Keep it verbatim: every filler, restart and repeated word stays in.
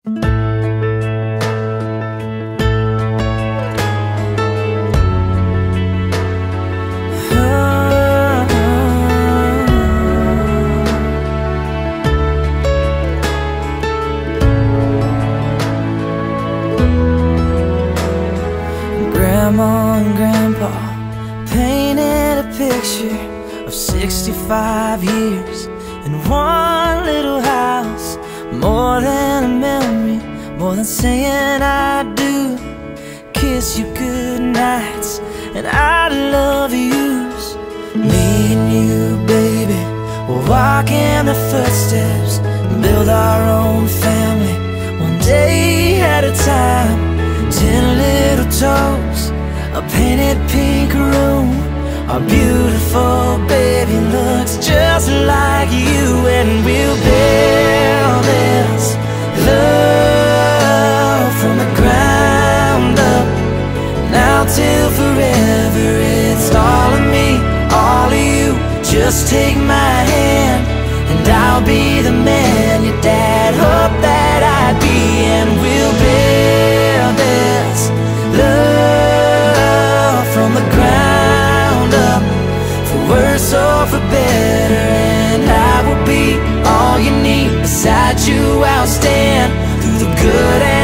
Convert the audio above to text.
Grandma and Grandpa painted a picture of sixty-five years in one little house. More than a memory, more than saying I do. Kiss you good nights and I love yous. Me and you, baby, we'll walk in the footsteps and build our own family, one day at a time. Ten little toes, a painted pink room. Our beautiful baby looks just like you. And we'll build this love from the ground up. Now till forever, it's all of me, all of you. Just take my hand and I'll be the man your dad hoped that I'd be. And we'll build this love from the ground up, for worse or for better. And I will be all you need. Beside you I'll stand through the good and